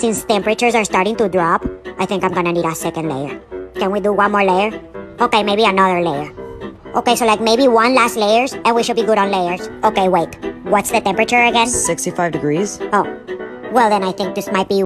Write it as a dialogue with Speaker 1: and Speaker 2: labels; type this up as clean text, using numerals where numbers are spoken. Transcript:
Speaker 1: Since temperatures are starting to drop, I think I'm gonna need a second layer. Can we do one more layer? Okay, maybe another layer. Okay, so like maybe one last layers and we should be good on layers. Okay, wait. What's the temperature again?
Speaker 2: 65 degrees.
Speaker 1: Oh, well then I think this might be